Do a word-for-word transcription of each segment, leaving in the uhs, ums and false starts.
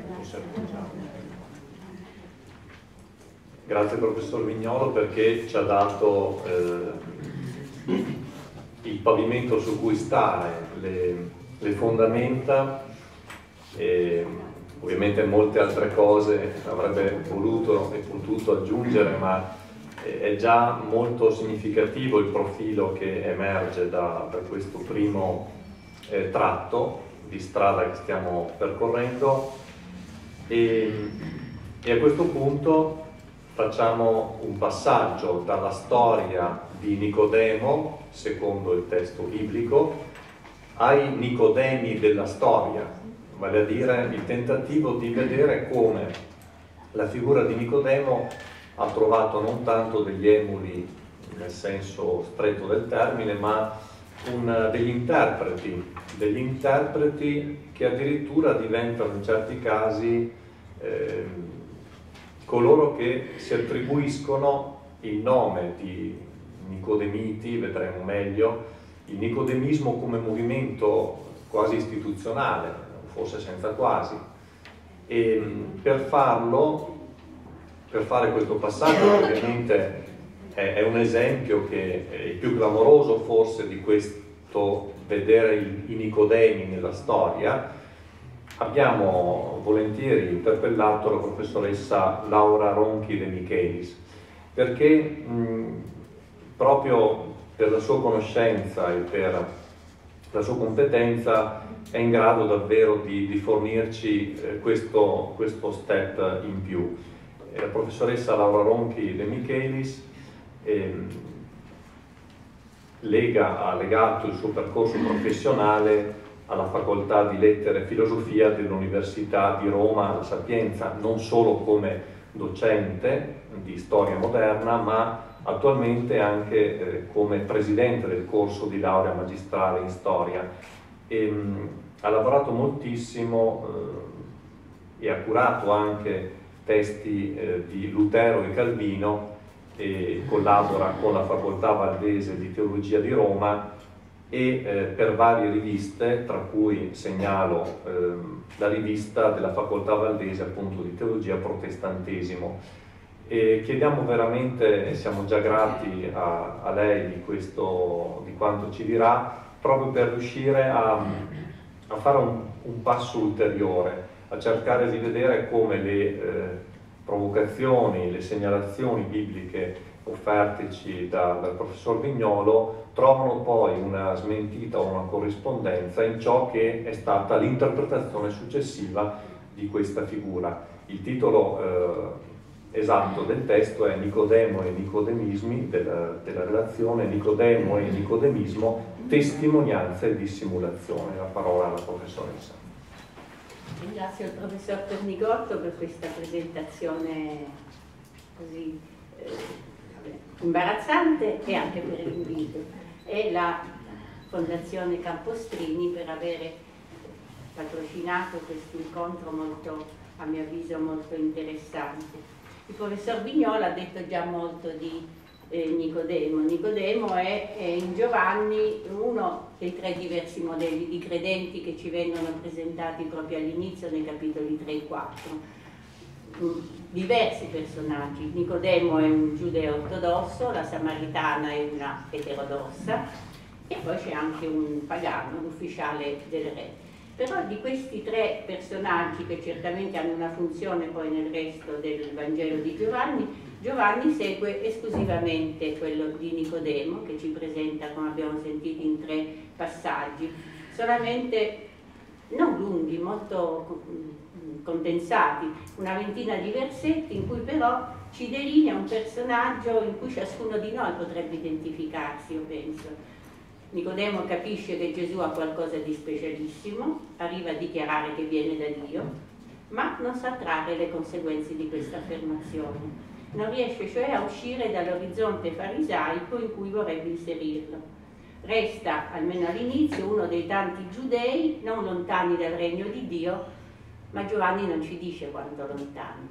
possiamo diciamo. Grazie professor Vignolo perché ci ha dato eh, il pavimento su cui stare, le, le fondamenta, e ovviamente molte altre cose avrebbe voluto e potuto aggiungere, ma è già molto significativo il profilo che emerge da, da questo primo eh, tratto di strada che stiamo percorrendo, e, e a questo punto facciamo un passaggio dalla storia di Nicodemo, secondo il testo biblico, ai Nicodemi della storia, vale a dire il tentativo di vedere come la figura di Nicodemo ha trovato non tanto degli emuli nel senso stretto del termine, ma un, degli interpreti, degli interpreti che addirittura diventano in certi casi eh, coloro che si attribuiscono il nome di Nicodemiti, vedremo meglio, il nicodemismo come movimento quasi istituzionale, forse senza quasi, e per farlo Per fare questo passaggio, che ovviamente è, è un esempio che è il più clamoroso forse di questo vedere i, i Nicodemi nella storia, abbiamo volentieri interpellato la professoressa Laura Ronchi de Michelis, perché mh, proprio per la sua conoscenza e per la sua competenza è in grado davvero di, di fornirci eh, questo, questo step in più. La professoressa Laura Ronchi de Michelis ehm, lega, ha legato il suo percorso professionale alla facoltà di lettere e filosofia dell'Università di Roma La Sapienza, non solo come docente di storia moderna, ma attualmente anche eh, come presidente del corso di laurea magistrale in storia. E, mh, ha lavorato moltissimo eh, e ha curato anche testi eh, di Lutero e Calvino, e collabora con la Facoltà Valdese di Teologia di Roma e eh, per varie riviste, tra cui segnalo eh, la rivista della Facoltà Valdese appunto di Teologia Protestantesimo. E chiediamo veramente, siamo già grati a, a lei di, questo, di quanto ci dirà, proprio per riuscire a, a fare un, un passo ulteriore, a cercare di vedere come le eh, provocazioni, le segnalazioni bibliche offerteci da, dal professor Vignolo trovano poi una smentita o una corrispondenza in ciò che è stata l'interpretazione successiva di questa figura. Il titolo eh, esatto del testo è Nicodemo e Nicodemismi, della, della relazione Nicodemo e Nicodemismo, testimonianza e dissimulazione. La parola alla professoressa. Ringrazio il professor Pernigotto per questa presentazione così eh, imbarazzante e anche per l'invito, e la Fondazione Campostrini per avere patrocinato questo incontro molto, a mio avviso, molto interessante. Il professor Vignolo ha detto già molto di eh, Nicodemo. Nicodemo è, è in Giovanni uno dei tre diversi modelli di credenti che ci vengono presentati proprio all'inizio nei capitoli tre e quattro. Mm, diversi personaggi. Nicodemo è un giudeo ortodosso, la Samaritana è una eterodossa e poi c'è anche un pagano, un ufficiale del re. Però di questi tre personaggi, che certamente hanno una funzione poi nel resto del Vangelo di Giovanni, Giovanni segue esclusivamente quello di Nicodemo, che ci presenta, come abbiamo sentito, in tre passaggi, solamente non lunghi, molto condensati, una ventina di versetti, in cui però ci delinea un personaggio in cui ciascuno di noi potrebbe identificarsi, io penso. Nicodemo capisce che Gesù ha qualcosa di specialissimo, arriva a dichiarare che viene da Dio, ma non sa trarre le conseguenze di questa affermazione. Non riesce cioè a uscire dall'orizzonte farisaico in cui vorrebbe inserirlo. Resta, almeno all'inizio, uno dei tanti giudei non lontani dal regno di Dio, ma Giovanni non ci dice quanto lontani.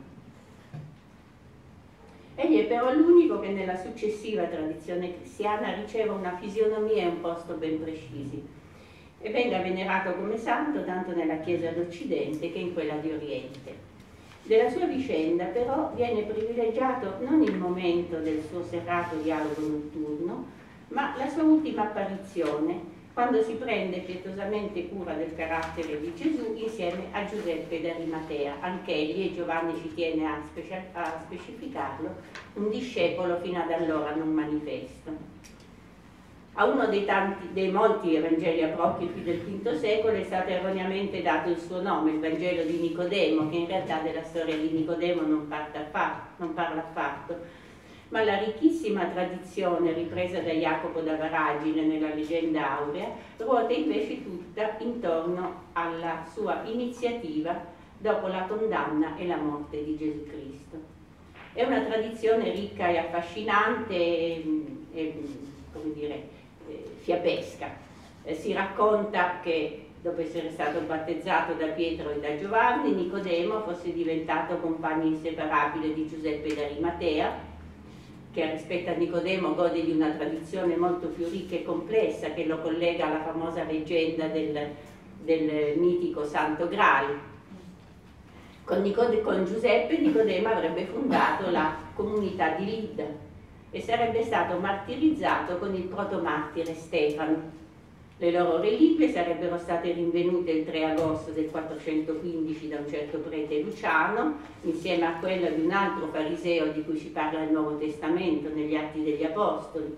Egli è però l'unico che nella successiva tradizione cristiana riceve una fisionomia e un posto ben precisi. e venga venerato come santo tanto nella Chiesa d'Occidente che in quella di Oriente. Della sua vicenda però viene privilegiato non il momento del suo serrato dialogo notturno, ma la sua ultima apparizione, quando si prende pietosamente cura del carattere di Gesù insieme a Giuseppe d'Arimatea, anch'egli, e Giovanni ci tiene a, a specificarlo, un discepolo fino ad allora non manifesto. A uno dei, tanti, dei molti Evangeli apocrifi del quinto secolo è stato erroneamente dato il suo nome, il Vangelo di Nicodemo, che in realtà della storia di Nicodemo non parla, non parla affatto, ma la ricchissima tradizione ripresa da Jacopo da Varagine nella Leggenda Aurea ruota invece tutta intorno alla sua iniziativa dopo la condanna e la morte di Gesù Cristo. È una tradizione ricca e affascinante e, e come dire, fiabesca. Eh, si racconta che dopo essere stato battezzato da Pietro e da Giovanni, Nicodemo fosse diventato compagno inseparabile di Giuseppe d'Arimatea, che rispetto a Nicodemo gode di una tradizione molto più ricca e complessa che lo collega alla famosa leggenda del, del mitico Santo Graal. Con, Nicode, con Giuseppe Nicodemo avrebbe fondato la comunità di Lidda e sarebbe stato martirizzato con il protomartire Stefano. Le loro reliquie sarebbero state rinvenute il tre agosto del quattrocentoquindici da un certo prete Luciano, insieme a quella di un altro fariseo di cui ci parla il Nuovo Testamento negli Atti degli Apostoli,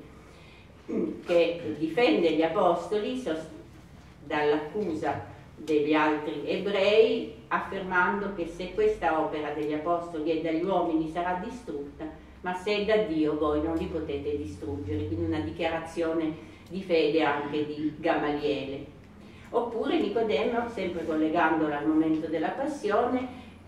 che difende gli Apostoli dall'accusa degli altri ebrei, affermando che se questa opera degli Apostoli è dagli uomini sarà distrutta, ma se è da Dio voi non li potete distruggere, quindi una dichiarazione di fede anche di Gamaliele. Oppure Nicodemo, sempre collegandola al momento della passione,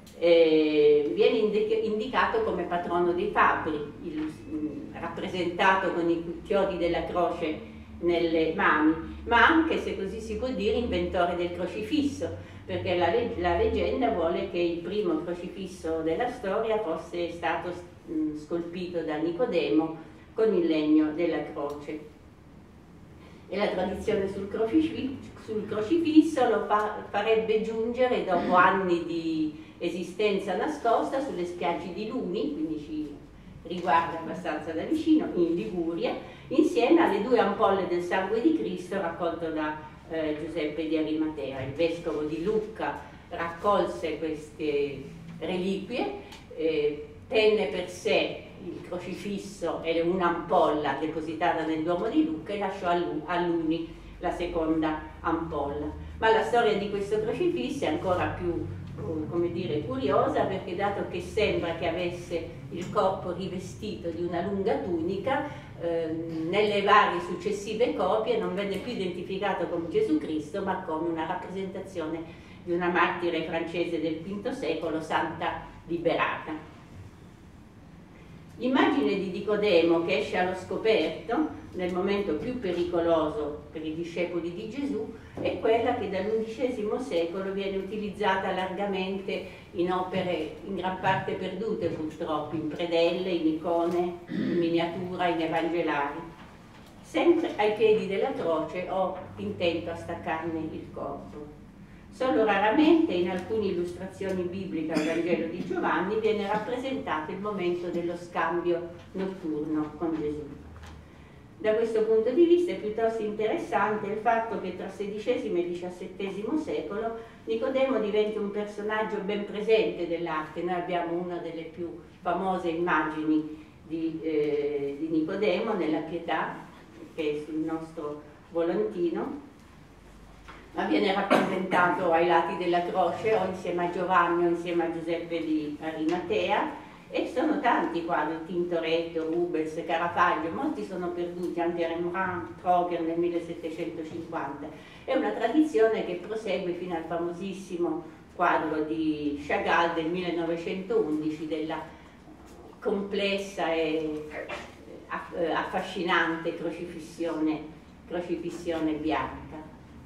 eh, viene indicato come patrono dei fabbri, il, rappresentato con i chiodi della croce nelle mani, ma anche, se così si può dire, inventore del crocifisso, perché la, la leggenda vuole che il primo crocifisso della storia fosse stato scolpito da Nicodemo con il legno della croce. E la tradizione sul crocifisso, sul crocifisso lo fa, farebbe giungere, dopo anni di esistenza nascosta, sulle spiagge di Luni, quindi ci riguarda abbastanza da vicino, in Liguria, insieme alle due ampolle del sangue di Cristo raccolto da eh, Giuseppe di Arimatea. Il vescovo di Lucca raccolse queste reliquie, eh, tenne per sé il crocifisso e un'ampolla depositata nel Duomo di Lucca e lasciò a Luni la seconda ampolla. Ma la storia di questo crocifisso è ancora più, come dire, curiosa, perché dato che sembra che avesse il corpo rivestito di una lunga tunica, eh, nelle varie successive copie non venne più identificato come Gesù Cristo, ma come una rappresentazione di una martire francese del quinto secolo, Santa Liberata. L'immagine di Nicodemo che esce allo scoperto nel momento più pericoloso per i discepoli di Gesù è quella che dall'undicesimo secolo viene utilizzata largamente in opere in gran parte perdute purtroppo, in predelle, in icone, in miniatura, in evangelari. Sempre ai piedi della croce o intento a staccarne il corpo. Solo raramente in alcune illustrazioni bibliche al Vangelo di Giovanni viene rappresentato il momento dello scambio notturno con Gesù. Da questo punto di vista è piuttosto interessante il fatto che tra sedicesimo e diciassettesimo secolo Nicodemo diventa un personaggio ben presente dell'arte. Noi abbiamo una delle più famose immagini di, eh, di Nicodemo nella Pietà, che è sul nostro volantino, ma viene rappresentato ai lati della croce o insieme a Giovanni o insieme a Giuseppe di Arimatea, e sono tanti i quadri, Tintoretto, Rubens, Caravaggio, molti sono perduti, anche Rembrandt, Troger nel millesettecentocinquanta. È una tradizione che prosegue fino al famosissimo quadro di Chagall del millenovecentoundici della complessa e affascinante crocifissione, crocifissione bianca.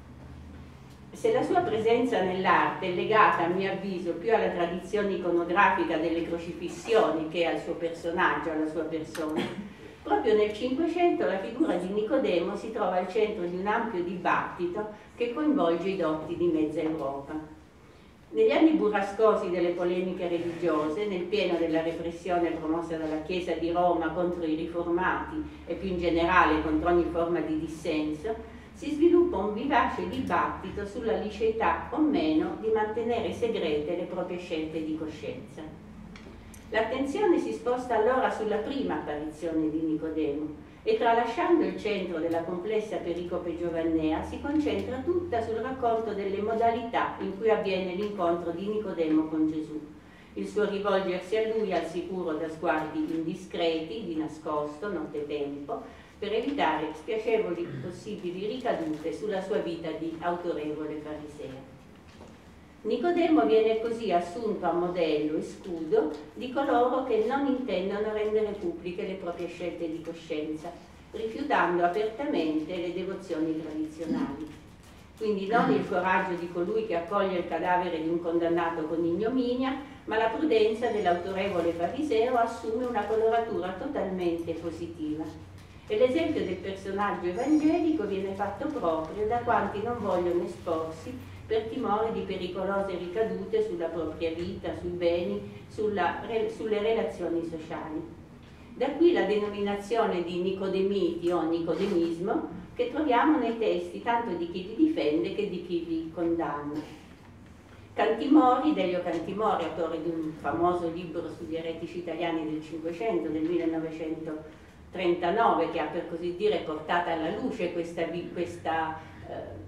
Se la sua presenza nell'arte è legata, a mio avviso, più alla tradizione iconografica delle crocifissioni che al suo personaggio, alla sua persona, Proprio nel Cinquecento la figura di Nicodemo si trova al centro di un ampio dibattito che coinvolge i dotti di mezza Europa. Negli anni burrascosi delle polemiche religiose, nel pieno della repressione promossa dalla Chiesa di Roma contro i riformati e più in generale contro ogni forma di dissenso, si sviluppa un vivace dibattito sulla liceità o meno di mantenere segrete le proprie scelte di coscienza. L'attenzione si sposta allora sulla prima apparizione di Nicodemo e, tralasciando il centro della complessa pericope giovannea, si concentra tutta sul racconto delle modalità in cui avviene l'incontro di Nicodemo con Gesù, il suo rivolgersi a lui al sicuro da sguardi indiscreti, di nascosto, nottetempo, per evitare spiacevoli possibili ricadute sulla sua vita di autorevole fariseo. Nicodemo viene così assunto a modello e scudo di coloro che non intendono rendere pubbliche le proprie scelte di coscienza, rifiutando apertamente le devozioni tradizionali. Quindi non il coraggio di colui che accoglie il cadavere di un condannato con ignominia, ma la prudenza dell'autorevole fariseo assume una coloratura totalmente positiva. E l'esempio del personaggio evangelico viene fatto proprio da quanti non vogliono esporsi per timore di pericolose ricadute sulla propria vita, sui beni, sulla, sulle relazioni sociali. Da qui la denominazione di nicodemiti o nicodemismo che troviamo nei testi tanto di chi li difende che di chi li condanna. Cantimori, Delio Cantimori, autore di un famoso libro sugli eretici italiani del Cinquecento, del millenovecentotrentanove, che ha per così dire portato alla luce questa, questa eh,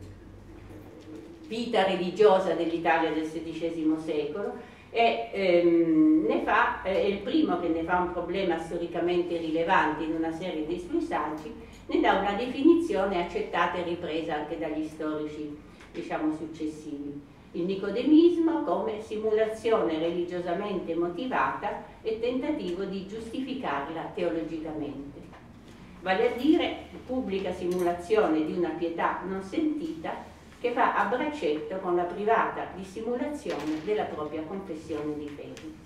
vita religiosa dell'Italia del sedicesimo secolo, e ehm, ne fa, è il primo che ne fa un problema storicamente rilevante in una serie dei suoi saggi, ne dà una definizione accettata e ripresa anche dagli storici, diciamo, successivi. Il nicodemismo come simulazione religiosamente motivata e tentativo di giustificarla teologicamente, vale a dire pubblica simulazione di una pietà non sentita che va a braccetto con la privata dissimulazione della propria confessione di fede.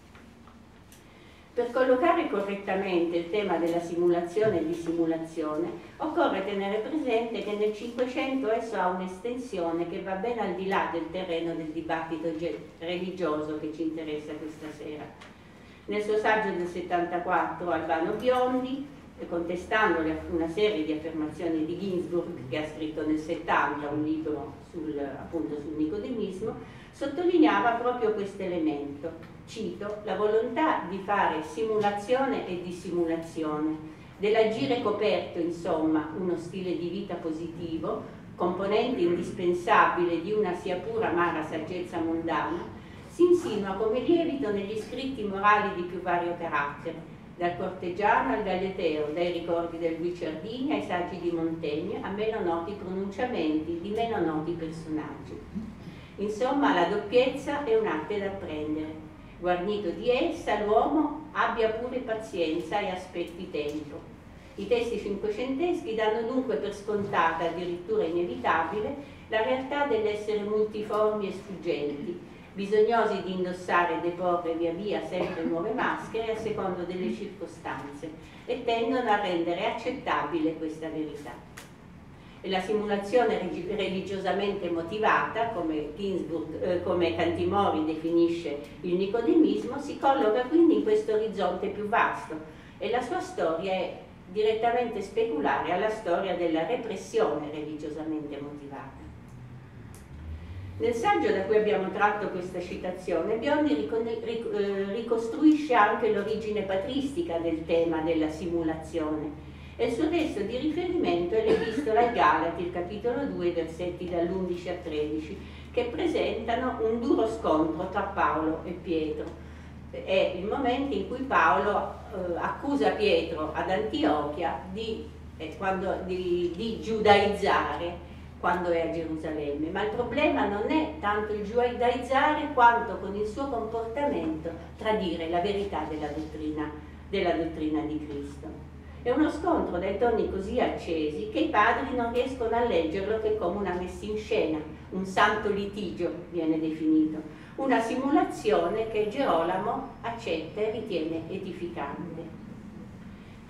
Per collocare correttamente il tema della simulazione e dissimulazione, occorre tenere presente che nel Cinquecento esso ha un'estensione che va ben al di là del terreno del dibattito religioso che ci interessa questa sera. Nel suo saggio del settantaquattro, Albano Biondi, contestando una serie di affermazioni di Ginsburg, che ha scritto nel settanta un libro sul, appunto sul nicodemismo, sottolineava proprio questo elemento. Cito: la volontà di fare simulazione e dissimulazione, dell'agire coperto, insomma, uno stile di vita positivo, componente indispensabile di una sia pur amara saggezza mondana, si insinua come lievito negli scritti morali di più vario carattere, dal corteggiano al galleteo, dai ricordi del Guicciardini ai saggi di Montaigne, a meno noti pronunciamenti di meno noti personaggi. Insomma, la doppiezza è un'arte da apprendere. Guarnito di essa, l'uomo abbia pure pazienza e aspetti tempo. I testi cinquecenteschi danno dunque per scontata, addirittura inevitabile, la realtà dell'essere multiformi e sfuggenti, bisognosi di indossare e deporre via via sempre nuove maschere a secondo delle circostanze, e tendono a rendere accettabile questa verità. E la simulazione religiosamente motivata, come, Ginsburg, eh, come Cantimori definisce il nicodemismo, si colloca quindi in questo orizzonte più vasto, e la sua storia è direttamente speculare alla storia della repressione religiosamente motivata. Nel saggio da cui abbiamo tratto questa citazione, Biondi ricostruisce anche l'origine patristica del tema della simulazione, e il suo testo di riferimento è l'Epistola ai Galati, il capitolo due, versetti dall'undici a tredici, che presentano un duro scontro tra Paolo e Pietro. È il momento in cui Paolo eh, accusa Pietro ad Antiochia di, eh, quando, di, di giudaizzare quando è a Gerusalemme, ma il problema non è tanto il giudaizzare quanto con il suo comportamento tradire la verità della dottrina, della dottrina di Cristo. È uno scontro dai toni così accesi che i padri non riescono a leggerlo che come una messa in scena, un santo litigio viene definito, una simulazione che Gerolamo accetta e ritiene edificante.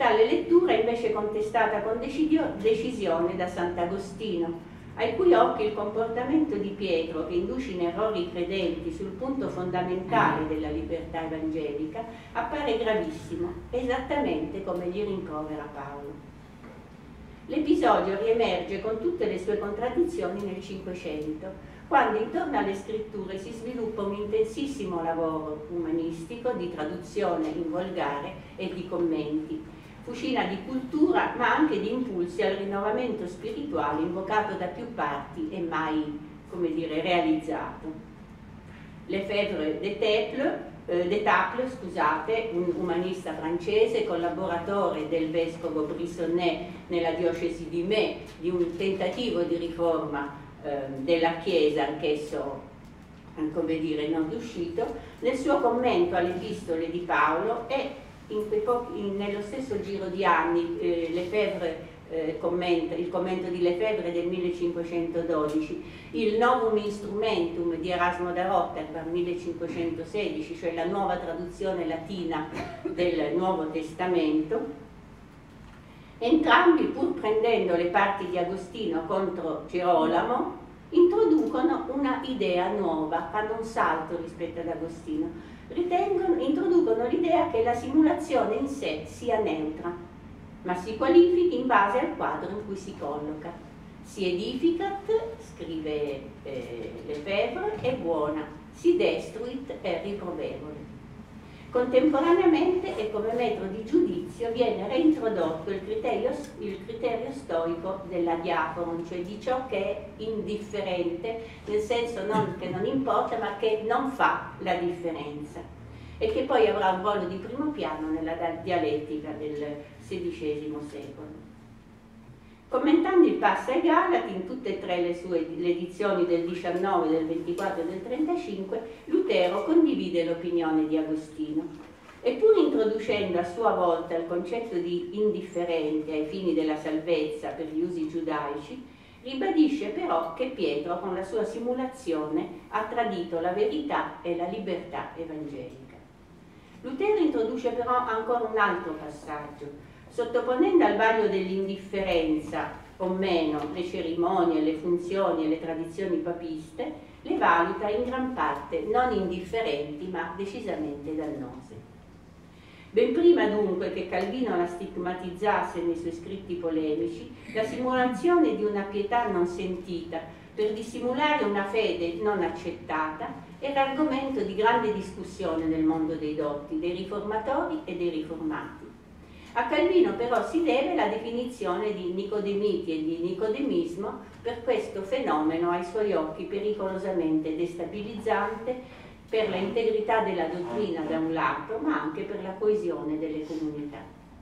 Tale lettura è invece contestata con decisione da Sant'Agostino, ai cui occhi il comportamento di Pietro, che induce in errori i credenti sul punto fondamentale della libertà evangelica, appare gravissimo, esattamente come gli rimprovera Paolo. L'episodio riemerge con tutte le sue contraddizioni nel Cinquecento, quando intorno alle scritture si sviluppa un intensissimo lavoro umanistico di traduzione in volgare e di commenti, fucina di cultura ma anche di impulsi al rinnovamento spirituale invocato da più parti e mai, come dire, realizzato. Lefebvre d'Étaples, eh, d'Étaples, scusate, un umanista francese, collaboratore del vescovo Brissonnet nella diocesi di Metz, di un tentativo di riforma eh, della Chiesa, anch'esso, come dire, non riuscito, nel suo commento alle epistole di Paolo e in quei pochi, in, nello stesso giro di anni eh, Lefebvre eh, commenta, il commento di Lefebvre del millecinquecentododici, il Novum Instrumentum di Erasmo da Rotterdam millecinquecentosedici, cioè la nuova traduzione latina del Nuovo Testamento. Entrambi, pur prendendo le parti di Agostino contro Gerolamo, introducono una idea nuova, fanno un salto rispetto ad Agostino. Ritengono, introducono l'idea che la simulazione in sé sia neutra, ma si qualifichi in base al quadro in cui si colloca. Si edificat, scrive eh, Lefebvre, è buona, si destruit, è riprovevole. Contemporaneamente e come metro di giudizio viene reintrodotto il criterio, il criterio storico della diaforon, cioè di ciò che è indifferente, nel senso non che non importa, ma che non fa la differenza e che poi avrà un ruolo di primo piano nella dialettica del sedicesimo secolo. Commentando il Passa ai Galati, in tutte e tre le sue le edizioni del diciannove, del ventiquattro e del trentacinque, Lutero condivide l'opinione di Agostino. E pur introducendo a sua volta il concetto di indifferente ai fini della salvezza per gli usi giudaici, ribadisce però che Pietro con la sua simulazione ha tradito la verità e la libertà evangelica. Lutero introduce però ancora un altro passaggio. Sottoponendo al vaglio dell'indifferenza o meno le cerimonie, le funzioni e le tradizioni papiste, le valuta in gran parte non indifferenti ma decisamente dannose. Ben prima dunque che Calvino la stigmatizzasse nei suoi scritti polemici, la simulazione di una pietà non sentita per dissimulare una fede non accettata era argomento di grande discussione nel mondo dei dotti, dei riformatori e dei riformati. A Calvino però si deve la definizione di nicodemiti e di nicodemismo per questo fenomeno ai suoi occhi pericolosamente destabilizzante per la integrità della dottrina da un lato, ma anche per la coesione delle comunità.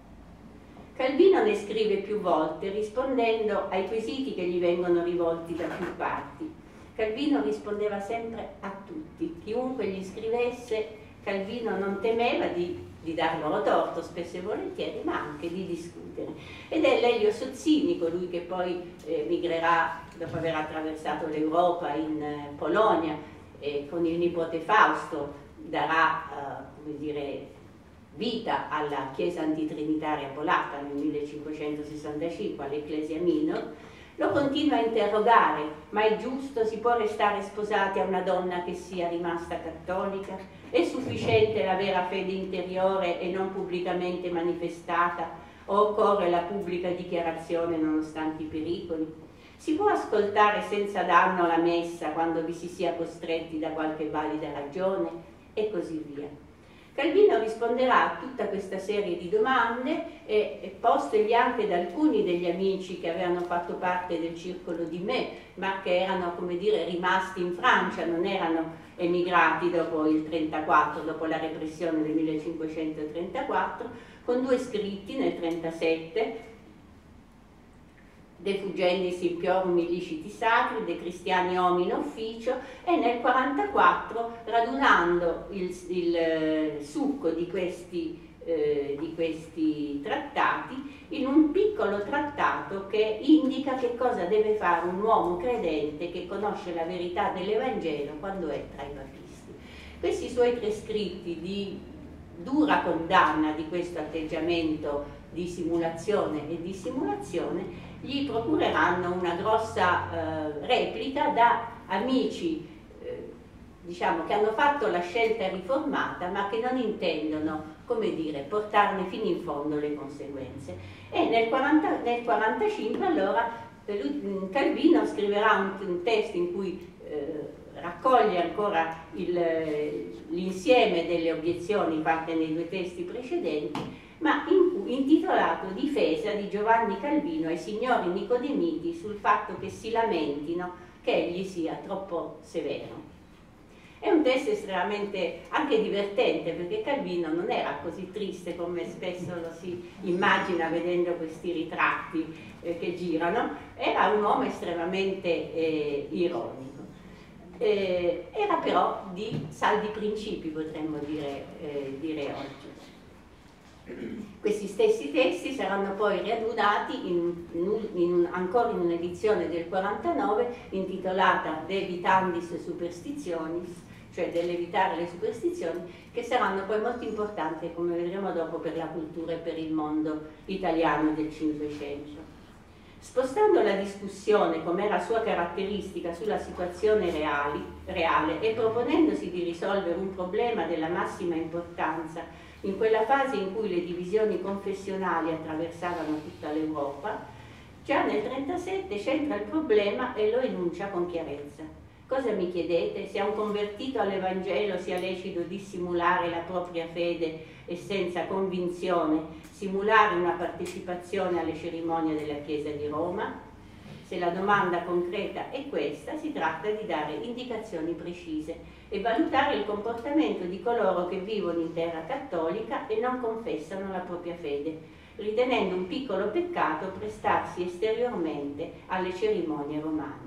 Calvino ne scrive più volte rispondendo ai quesiti che gli vengono rivolti da più parti. Calvino rispondeva sempre a tutti, chiunque gli scrivesse, Calvino non temeva di di dar loro torto spesso e volentieri, ma anche di discutere. Ed è Lelio Sozzini, colui che poi eh, migrerà, dopo aver attraversato l'Europa, in eh, Polonia, e con il nipote Fausto darà, eh, come dire, vita alla Chiesa antitrinitaria polacca nel millecinquecentosessantacinque, all'Ecclesia Minor. Lo continua a interrogare: ma è giusto, si può restare sposati a una donna che sia rimasta cattolica? È sufficiente la vera fede interiore e non pubblicamente manifestata? O occorre la pubblica dichiarazione nonostante i pericoli? Si può ascoltare senza danno la messa quando vi si sia costretti da qualche valida ragione? E così via. Calvino risponderà a tutta questa serie di domande e, e postegli anche da alcuni degli amici che avevano fatto parte del circolo di Metz, ma che erano, come dire, rimasti in Francia, non erano emigrati dopo il trentaquattro, dopo la repressione del millecinquecentotrentaquattro, con due scritti nel trentasette, De Fuggendis Impiorum illiciti sacri, De Christiani homine officio, e nel quarantaquattro, radunando il, il succo di questi, eh, di questi trattati in un piccolo trattato che indica che cosa deve fare un uomo credente che conosce la verità dell'Evangelo quando è tra i papisti. Questi suoi tre scritti di dura condanna di questo atteggiamento di simulazione e dissimulazione, gli procureranno una grossa eh, replica da amici eh, diciamo, che hanno fatto la scelta riformata ma che non intendono, come dire, portarne fino in fondo le conseguenze. E nel quarantacinque allora Calvino scriverà un, un testo in cui eh, raccoglie ancora l'insieme delle obiezioni fatte nei due testi precedenti, ma in, intitolato Difesa di Giovanni Calvino ai signori nicodemiti sul fatto che si lamentino che egli sia troppo severo. È un testo estremamente anche divertente, perché Calvino non era così triste come spesso lo si immagina vedendo questi ritratti eh, che girano, era un uomo estremamente eh, ironico. Eh, era però di saldi principi, potremmo dire, eh, dire oggi. Questi stessi testi saranno poi riadunati in, in, in, ancora in un'edizione del quarantanove intitolata De Vitandis Superstitionis, cioè dell'evitare le superstizioni, che saranno poi molto importanti, come vedremo dopo, per la cultura e per il mondo italiano del Cinquecento. Spostando la discussione, come era sua caratteristica, sulla situazione reali, reale e proponendosi di risolvere un problema della massima importanza in quella fase in cui le divisioni confessionali attraversavano tutta l'Europa, già nel trentasette centra il problema e lo enuncia con chiarezza. Cosa mi chiedete? Se a un convertito all'Evangelo sia lecito dissimulare la propria fede e senza convinzione simulare una partecipazione alle cerimonie della Chiesa di Roma? Se la domanda concreta è questa, si tratta di dare indicazioni precise e valutare il comportamento di coloro che vivono in terra cattolica e non confessano la propria fede, ritenendo un piccolo peccato prestarsi esteriormente alle cerimonie romane.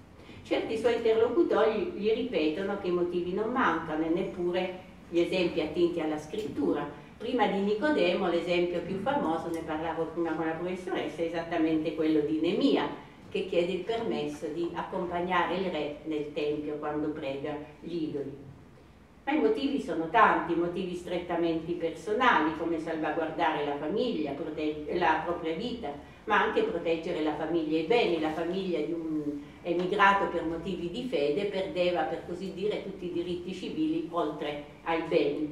Certi suoi interlocutori gli ripetono che i motivi non mancano e neppure gli esempi attinti alla scrittura. Prima di Nicodemo l'esempio più famoso, ne parlavo prima con la professoressa, è esattamente quello di Nemia, che chiede il permesso di accompagnare il re nel tempio quando prega gli idoli. Ma i motivi sono tanti, motivi strettamente personali, come salvaguardare la famiglia, la propria vita, ma anche proteggere la famiglia e i beni. La famiglia di un emigrato per motivi di fede perdeva, per così dire, tutti i diritti civili oltre ai beni,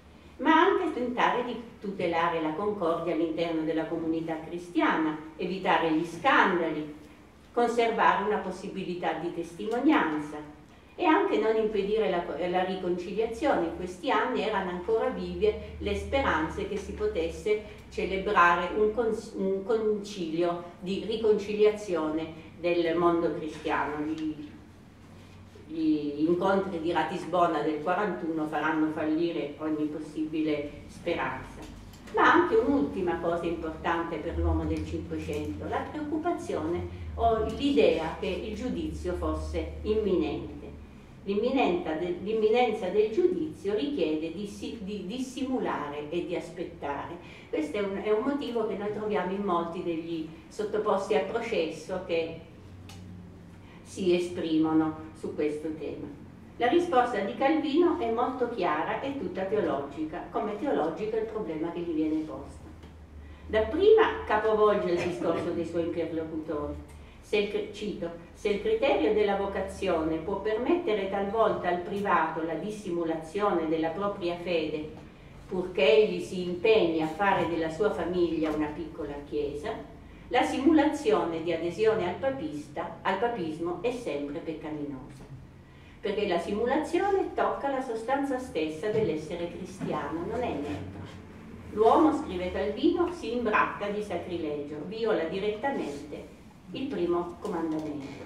ma anche tentare di tutelare la concordia all'interno della comunità cristiana, evitare gli scandali, conservare una possibilità di testimonianza e anche non impedire la, la riconciliazione. In questi anni erano ancora vive le speranze che si potesse celebrare un, cons un concilio di riconciliazione del mondo cristiano. Gli, gli incontri di Ratisbona del quarantuno faranno fallire ogni possibile speranza. Ma anche un'ultima cosa importante per l'uomo del Cinquecento, la preoccupazione o l'idea che il giudizio fosse imminente. L'imminenza del giudizio richiede di, di dissimulare e di aspettare. Questo è un, è un motivo che noi troviamo in molti degli sottoposti a processo che si esprimono su questo tema. La risposta di Calvino è molto chiara e tutta teologica, come teologico è il problema che gli viene posto. Dapprima capovolge il discorso dei suoi interlocutori. Se il, cito, se il criterio della vocazione può permettere talvolta al privato la dissimulazione della propria fede, purché egli si impegni a fare della sua famiglia una piccola chiesa, la simulazione di adesione al, papista, al papismo è sempre peccaminosa, perché la simulazione tocca la sostanza stessa dell'essere cristiano, non è neutro. L'uomo, scrive Calvino, si imbracca di sacrilegio, viola direttamente il primo comandamento.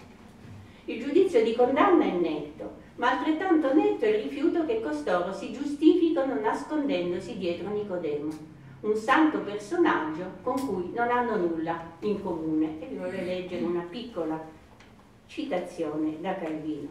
Il giudizio di condanna è netto, ma altrettanto netto è il rifiuto che costoro si giustificano nascondendosi dietro Nicodemo, un santo personaggio con cui non hanno nulla in comune. E vi vorrei leggere una piccola citazione da Calvino.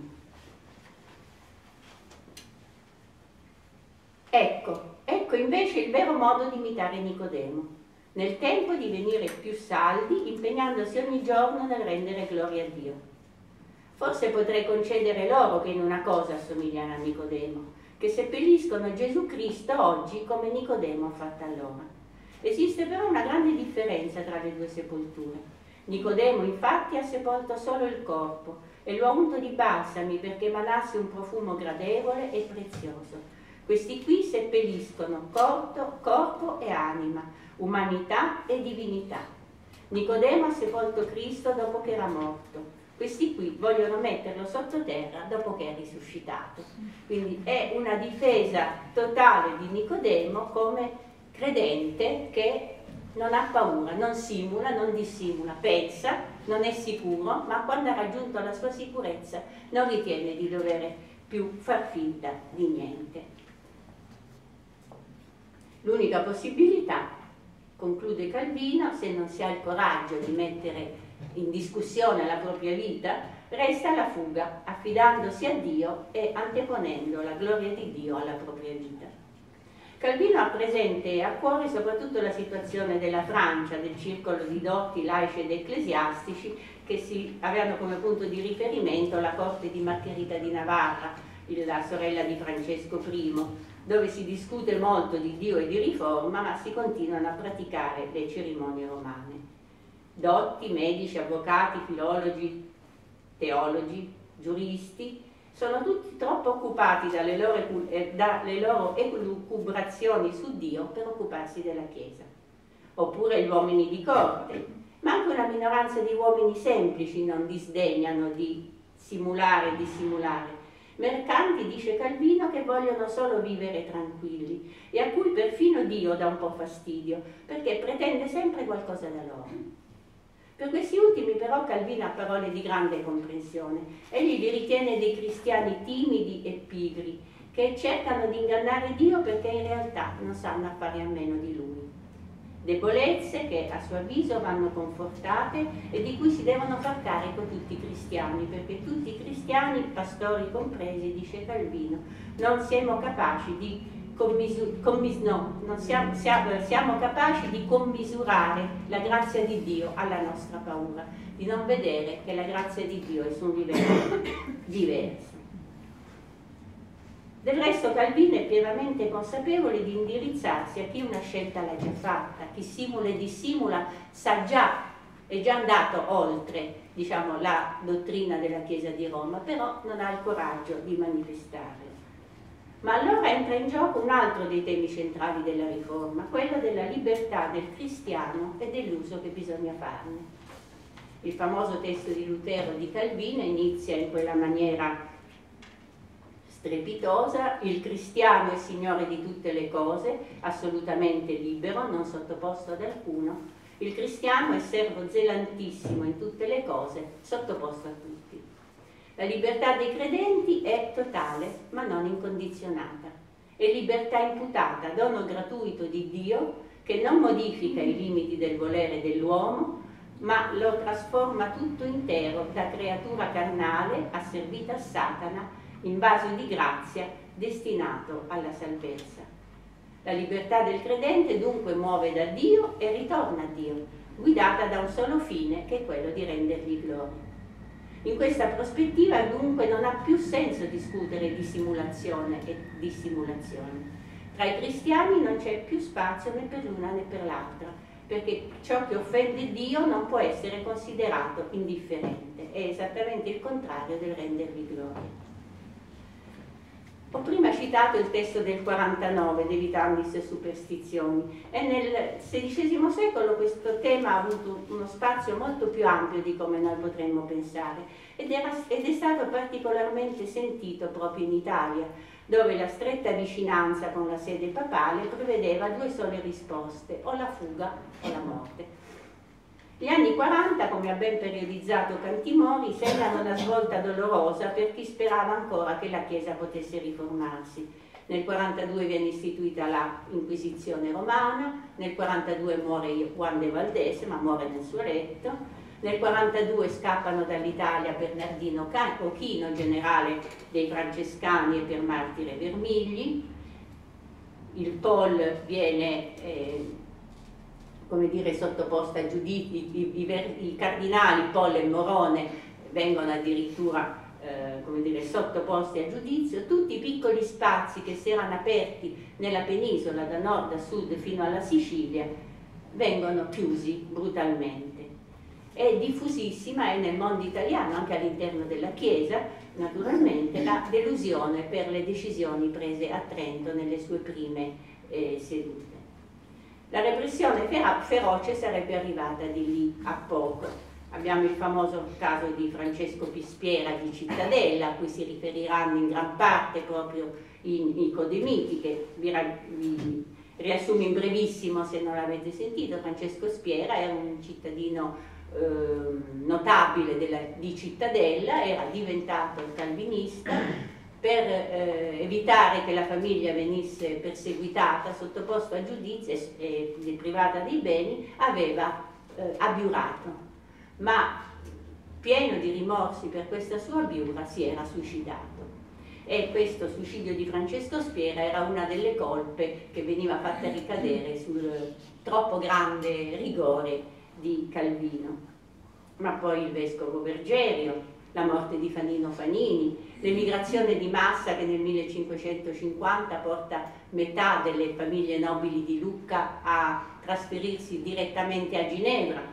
Ecco, ecco invece il vero modo di imitare Nicodemo. Nel tempo di venire più saldi, impegnandosi ogni giorno nel rendere gloria a Dio. Forse potrei concedere loro che in una cosa assomigliano a Nicodemo, che seppelliscono Gesù Cristo oggi come Nicodemo ha fatto allora. Esiste però una grande differenza tra le due sepolture. Nicodemo infatti ha sepolto solo il corpo e lo ha unto di balsami perché emanasse un profumo gradevole e prezioso. Questi qui seppelliscono corpo, corpo e anima, umanità e divinità. Nicodemo ha sepolto Cristo dopo che era morto. Questi qui vogliono metterlo sottoterra dopo che è risuscitato. Quindi è una difesa totale di Nicodemo come credente che non ha paura, non simula, non dissimula, pensa, non è sicuro, ma quando ha raggiunto la sua sicurezza non ritiene di dover più far finta di niente. L'unica possibilità, conclude Calvino, se non si ha il coraggio di mettere in discussione la propria vita, resta la fuga, affidandosi a Dio e anteponendo la gloria di Dio alla propria vita. Calvino ha presente e a cuore soprattutto la situazione della Francia, del circolo di dotti, laici ed ecclesiastici che si avevano come punto di riferimento la corte di Margherita di Navarra, la sorella di Francesco primo, dove si discute molto di Dio e di riforma, ma si continuano a praticare le cerimonie romane. Dotti, medici, avvocati, filologi, teologi, giuristi, sono tutti troppo occupati dalle loro, eh, dalle loro elucubrazioni su Dio per occuparsi della Chiesa. Oppure gli uomini di corte, ma anche una minoranza di uomini semplici non disdegnano di simulare e dissimulare. Mercanti, dice Calvino, che vogliono solo vivere tranquilli e a cui perfino Dio dà un po' fastidio, perché pretende sempre qualcosa da loro. Per questi ultimi però Calvino ha parole di grande comprensione. Egli li ritiene dei cristiani timidi e pigri, che cercano di ingannare Dio perché in realtà non sanno fare a meno di Lui. Debolezze che a suo avviso vanno confortate e di cui si devono far carico tutti i cristiani, perché tutti i cristiani, pastori compresi, dice Calvino, non siamo capaci di Commisu- commis- no, non siamo, siamo, siamo capaci di commisurare la grazia di Dio alla nostra paura, di non vedere che la grazia di Dio è su un livello diverso. Del resto Calvino è pienamente consapevole di indirizzarsi a chi una scelta l'ha già fatta, chi simula e dissimula sa già, è già andato oltre, diciamo, la dottrina della Chiesa di Roma, però non ha il coraggio di manifestarla. Ma allora entra in gioco un altro dei temi centrali della Riforma, quello della libertà del cristiano e dell'uso che bisogna farne. Il famoso testo di Lutero di Calvino inizia in quella maniera strepitosa: il cristiano è signore di tutte le cose, assolutamente libero, non sottoposto ad alcuno. Il cristiano è servo zelantissimo in tutte le cose, sottoposto a tutti. La libertà dei credenti è totale, ma non incondizionata. È libertà imputata, dono gratuito di Dio, che non modifica i limiti del volere dell'uomo, ma lo trasforma tutto intero da creatura carnale asservita a Satana in vaso di grazia destinato alla salvezza. La libertà del credente dunque muove da Dio e ritorna a Dio, guidata da un solo fine, che è quello di rendergli gloria. In questa prospettiva dunque non ha più senso discutere di simulazione e dissimulazione. Tra i cristiani non c'è più spazio né per l'una né per l'altra, perché ciò che offende Dio non può essere considerato indifferente, è esattamente il contrario del rendergli gloria. Ho prima citato il testo del quarantanove, De Vitalis e Superstizioni, e nel sedicesimo secolo questo tema ha avuto uno spazio molto più ampio di come noi potremmo pensare ed, era, ed è stato particolarmente sentito proprio in Italia, dove la stretta vicinanza con la sede papale prevedeva due sole risposte, o la fuga o la morte. Gli anni quaranta, come ha ben periodizzato Cantimori, segnano una svolta dolorosa per chi sperava ancora che la Chiesa potesse riformarsi. Nel quarantadue viene istituita la Inquisizione romana, nel quarantadue muore Juan de Valdés, ma muore nel suo letto, nel quarantadue scappano dall'Italia Bernardino Ochino, generale dei francescani e per martire Vermigli, il Pol viene... Eh, come dire, sottoposta a giudizio, i, i, i cardinali Pol e Morone vengono addirittura eh, come dire, sottoposti a giudizio. Tutti i piccoli spazi che si erano aperti nella penisola da nord a sud fino alla Sicilia vengono chiusi brutalmente. È diffusissima, è nel mondo italiano, anche all'interno della Chiesa, naturalmente, la delusione per le decisioni prese a Trento nelle sue prime eh, sedute. La repressione feroce sarebbe arrivata di lì a poco. Abbiamo il famoso caso di Francesco Pispiera di Cittadella, a cui si riferiranno in gran parte proprio i, i codemiti, che vi, vi riassumo in brevissimo se non l'avete sentito. Francesco Spiera era un cittadino eh, notabile della, di Cittadella, era diventato calvinista per eh, evitare che la famiglia venisse perseguitata, sottoposto a giudizio e eh, privata dei beni, aveva eh, abiurato. Ma pieno di rimorsi per questa sua abiura si era suicidato, e questo suicidio di Francesco Spiera era una delle colpe che veniva fatta ricadere sul troppo grande rigore di Calvino. Ma poi il vescovo Bergerio, la morte di Fanino Fanini, l'emigrazione di massa che nel millecinquecentocinquanta porta metà delle famiglie nobili di Lucca a trasferirsi direttamente a Ginevra,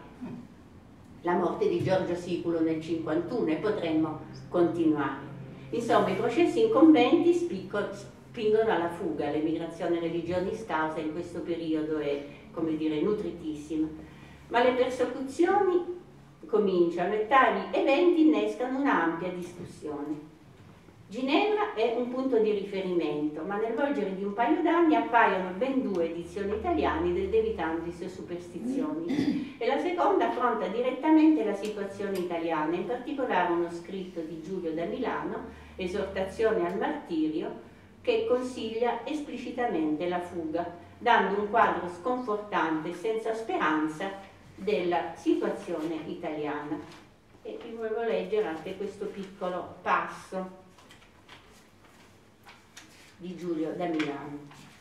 la morte di Giorgio Siculo nel cinquantuno, e potremmo continuare. Insomma, i processi incombenti spingono alla fuga. L'emigrazione religionis causa in questo periodo è, come dire, nutritissima. Ma le persecuzioni cominciano e tali eventi innescano un'ampia discussione. Ginevra è un punto di riferimento, ma nel volgere di un paio d'anni appaiono ben due edizioni italiane del De Vitantis Superstizioni, e la seconda affronta direttamente la situazione italiana, in particolare uno scritto di Giulio da Milano, Esortazione al martirio, che consiglia esplicitamente la fuga, dando un quadro sconfortante e senza speranza della situazione italiana. E vi volevo leggere anche questo piccolo passo di Giulio da Milano.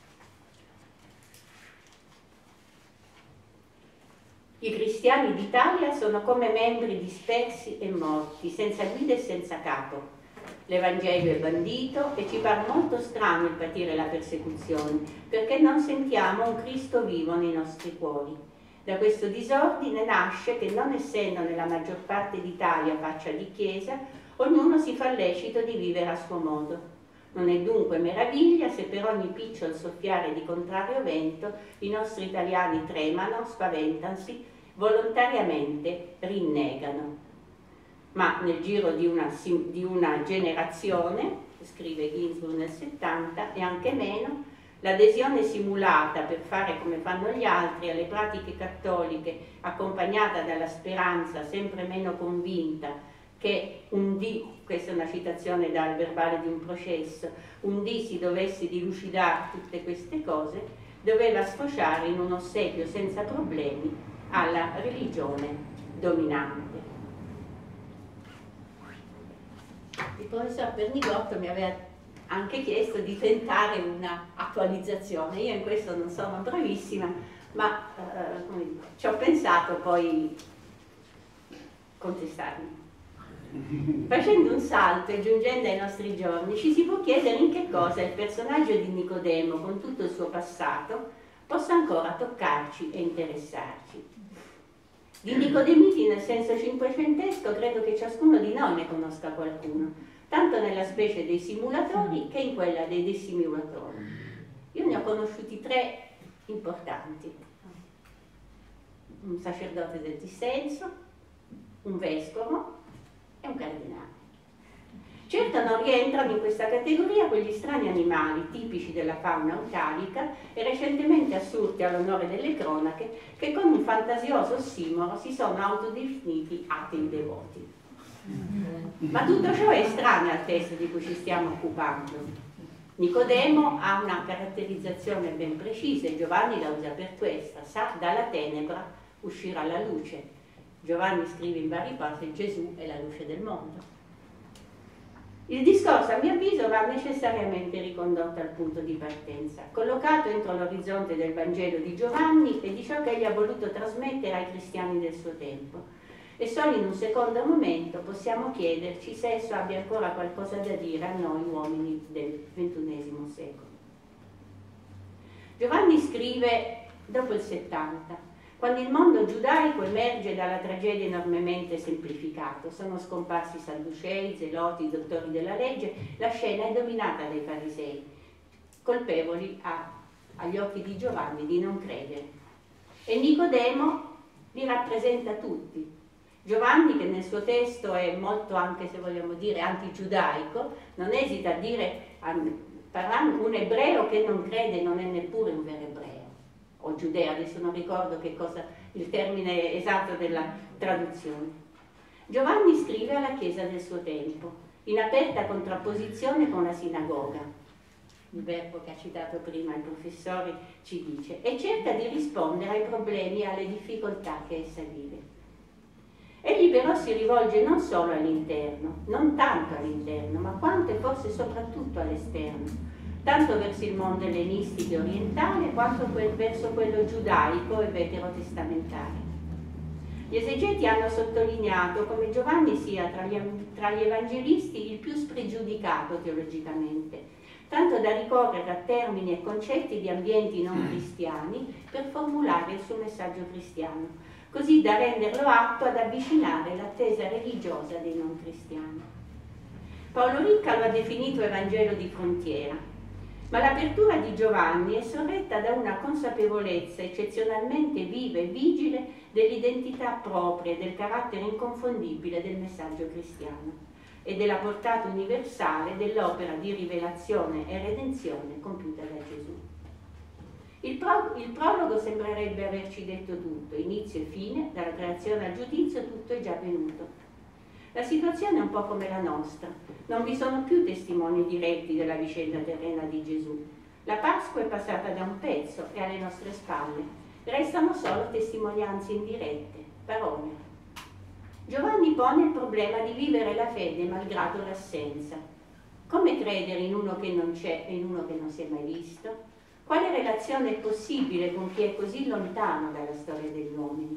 I cristiani d'Italia sono come membri dispersi e morti, senza guida e senza capo. L'Evangelo è bandito e ci pare molto strano il patire la persecuzione, perché non sentiamo un Cristo vivo nei nostri cuori. Da questo disordine nasce che, non essendo nella maggior parte d'Italia faccia di chiesa, ognuno si fa lecito di vivere a suo modo. Non è dunque meraviglia se per ogni picciol soffiare di contrario vento i nostri italiani tremano, spaventansi, volontariamente rinnegano. Ma nel giro di una, di una generazione, scrive Ginsburg nel settanta, e anche meno, l'adesione simulata per fare come fanno gli altri alle pratiche cattoliche, accompagnata dalla speranza sempre meno convinta che un dì, questa è una citazione dal verbale di un processo, un dì si dovesse dilucidare tutte queste cose, doveva sfociare in un ossequio senza problemi alla religione dominante. Il professor Pernigotto mi aveva anche chiesto di tentare una attualizzazione. Io in questo non sono bravissima, ma eh, come dico, ci ho pensato, poi contestarmi. Facendo un salto e giungendo ai nostri giorni, ci si può chiedere in che cosa il personaggio di Nicodemo, con tutto il suo passato, possa ancora toccarci e interessarci. Di Nicodemiti nel senso cinquecentesco credo che ciascuno di noi ne conosca qualcuno, tanto nella specie dei simulatori che in quella dei dissimulatori. Io ne ho conosciuti tre importanti: un sacerdote del dissenso, un vescovo e un cardinale. Certo non rientrano in questa categoria quegli strani animali tipici della fauna oncalica e recentemente assurti all'onore delle cronache, che con un fantasioso ossimoro si sono autodefiniti atei devoti. Ma tutto ciò è estraneo al testo di cui ci stiamo occupando. Nicodemo ha una caratterizzazione ben precisa e Giovanni la usa per questa: sa dalla tenebra uscirà la luce. Giovanni scrive in vari passi: Gesù è la luce del mondo. Il discorso, a mio avviso, va necessariamente ricondotto al punto di partenza, collocato entro l'orizzonte del Vangelo di Giovanni e di ciò che egli ha voluto trasmettere ai cristiani del suo tempo. E solo in un secondo momento possiamo chiederci se esso abbia ancora qualcosa da dire a noi uomini del ventunesimo secolo. Giovanni scrive dopo il settanta, quando il mondo giudaico emerge dalla tragedia enormemente semplificato. Sono scomparsi i sadducei, i zeloti, i dottori della legge, la scena è dominata dai farisei, colpevoli a, agli occhi di Giovanni di non credere. E Nicodemo li rappresenta tutti. Giovanni, che nel suo testo è molto, anche se vogliamo dire, antigiudaico, non esita a dire, parlando, un ebreo che non crede non è neppure un vero ebreo, o giudeo, adesso non ricordo che cosa, il termine esatto della traduzione. Giovanni scrive alla Chiesa del suo tempo, in aperta contrapposizione con la sinagoga, il verbo che ha citato prima il professore ci dice, e cerca di rispondere ai problemi e alle difficoltà che essa vive. Egli però si rivolge non solo all'interno, non tanto all'interno, ma quanto e forse soprattutto all'esterno, tanto verso il mondo ellenistico e orientale quanto quel, verso quello giudaico e veterotestamentario. Gli esegeti hanno sottolineato come Giovanni sia tra gli, tra gli evangelisti il più spregiudicato teologicamente, tanto da ricorrere a termini e concetti di ambienti non cristiani per formulare il suo messaggio cristiano, così da renderlo atto ad avvicinare l'attesa religiosa dei non cristiani. Paolo Ricca lo ha definito Evangelo di frontiera, ma l'apertura di Giovanni è sorretta da una consapevolezza eccezionalmente viva e vigile dell'identità propria e del carattere inconfondibile del messaggio cristiano e della portata universale dell'opera di rivelazione e redenzione compiuta da Gesù. Il, pro, il prologo sembrerebbe averci detto tutto, inizio e fine, dalla creazione al giudizio tutto è già avvenuto. La situazione è un po' come la nostra, non vi sono più testimoni diretti della vicenda terrena di Gesù. La Pasqua è passata da un pezzo e alle nostre spalle, restano solo testimonianze indirette, parole. Giovanni pone il problema di vivere la fede malgrado l'assenza. Come credere in uno che non c'è e in uno che non si è mai visto? Quale relazione è possibile con chi è così lontano dalla storia degli uomini?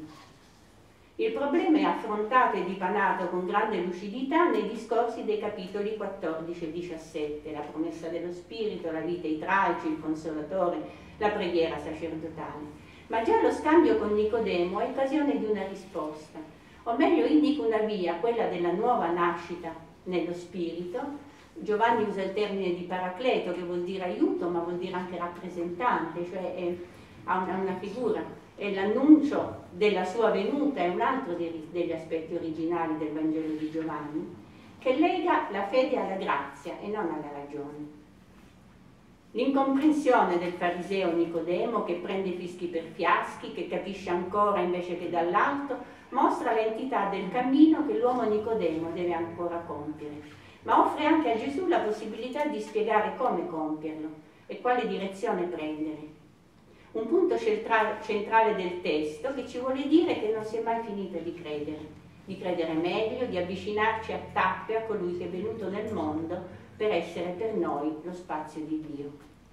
Il problema è affrontato e dipanato con grande lucidità nei discorsi dei capitoli quattordici e diciassette, la promessa dello Spirito, la vita ai tralci, il Consolatore, la preghiera sacerdotale. Ma già lo scambio con Nicodemo è occasione di una risposta, o meglio indica una via, quella della nuova nascita nello Spirito. Giovanni usa il termine di paracleto, che vuol dire aiuto, ma vuol dire anche rappresentante, cioè è, ha una, una figura. E l'annuncio della sua venuta è un altro dei, degli aspetti originali del Vangelo di Giovanni, che lega la fede alla grazia e non alla ragione. L'incomprensione del fariseo Nicodemo, che prende fischi per fiaschi, che capisce ancora invece che dall'alto, mostra l'entità del cammino che l'uomo Nicodemo deve ancora compiere, ma offre anche a Gesù la possibilità di spiegare come compierlo e quale direzione prendere. Un punto centrale del testo che ci vuole dire che non si è mai finito di credere, di credere meglio, di avvicinarci a tappe a colui che è venuto nel mondo per essere per noi lo spazio di Dio.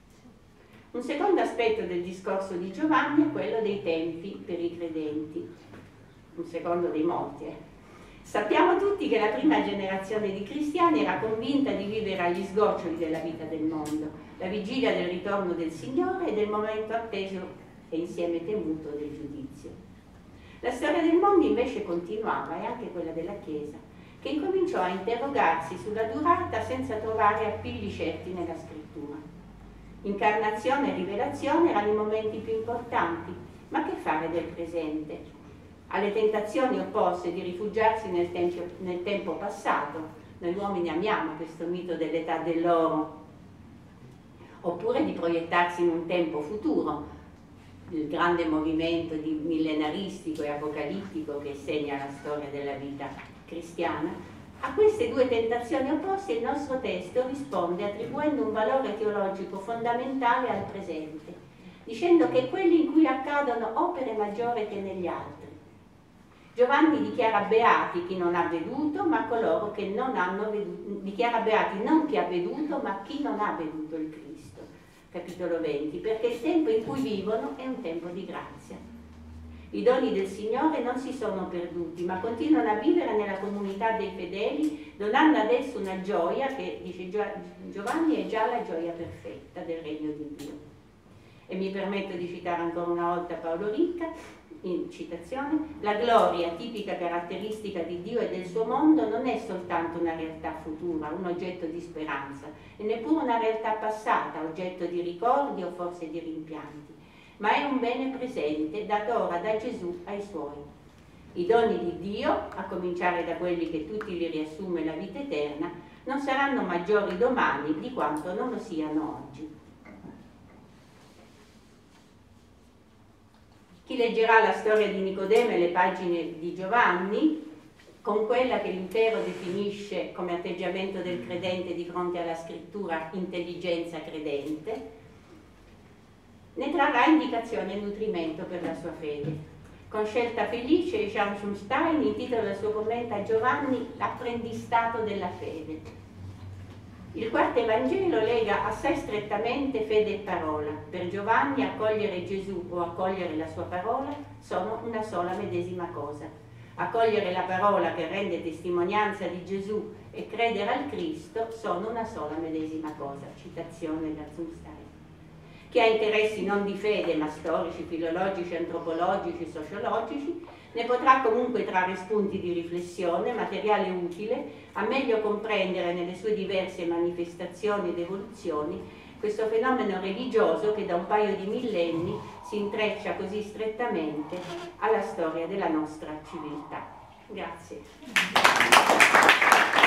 Un secondo aspetto del discorso di Giovanni è quello dei tempi per i credenti, un secondo dei molti. Eh. Sappiamo tutti che la prima generazione di cristiani era convinta di vivere agli sgoccioli della vita del mondo, la vigilia del ritorno del Signore e del momento atteso e insieme temuto del giudizio. La storia del mondo invece continuava, e anche quella della Chiesa, che incominciò a interrogarsi sulla durata senza trovare appigli certi nella Scrittura. Incarnazione e rivelazione erano i momenti più importanti, ma che fare del presente? Alle tentazioni opposte di rifugiarsi nel tempo, nel tempo passato, noi uomini amiamo questo mito dell'età dell'oro, oppure di proiettarsi in un tempo futuro, il grande movimento di millenaristico e apocalittico che segna la storia della vita cristiana. A queste due tentazioni opposte il nostro testo risponde attribuendo un valore teologico fondamentale al presente, dicendo che è quello in cui accadono opere maggiori che negli altri. Giovanni dichiara beati chi non ha veduto, ma coloro che non hanno veduto, dichiara beati non chi ha veduto, ma chi non ha veduto il Cristo, capitolo venti, perché il tempo in cui vivono è un tempo di grazia. I doni del Signore non si sono perduti, ma continuano a vivere nella comunità dei fedeli, donando adesso una gioia che, dice Giovanni, è già la gioia perfetta del regno di Dio. E mi permetto di citare ancora una volta Paolo Ricca: in citazione, la gloria, tipica caratteristica di Dio e del suo mondo, non è soltanto una realtà futura, un oggetto di speranza, e neppure una realtà passata, oggetto di ricordi o forse di rimpianti, ma è un bene presente dato ora da Gesù ai suoi. I doni di Dio, a cominciare da quelli che tutti li riassume la vita eterna, non saranno maggiori domani di quanto non lo siano oggi. Chi leggerà la storia di Nicodemo e le pagine di Giovanni, con quella che l'impero definisce come atteggiamento del credente di fronte alla scrittura intelligenza credente, ne trarrà indicazione e nutrimento per la sua fede. Con Scelta Felice, Jean Schumstein intitola il suo commento a Giovanni l'apprendistato della fede. Il quarto Evangelo lega assai strettamente fede e parola. Per Giovanni accogliere Gesù o accogliere la sua parola sono una sola medesima cosa. Accogliere la parola che rende testimonianza di Gesù e credere al Cristo sono una sola medesima cosa. Citazione da Schumstein. Chi ha interessi non di fede ma storici, filologici, antropologici, sociologici, ne potrà comunque trarre spunti di riflessione, materiale utile a meglio comprendere nelle sue diverse manifestazioni ed evoluzioni questo fenomeno religioso che da un paio di millenni si intreccia così strettamente alla storia della nostra civiltà. Grazie.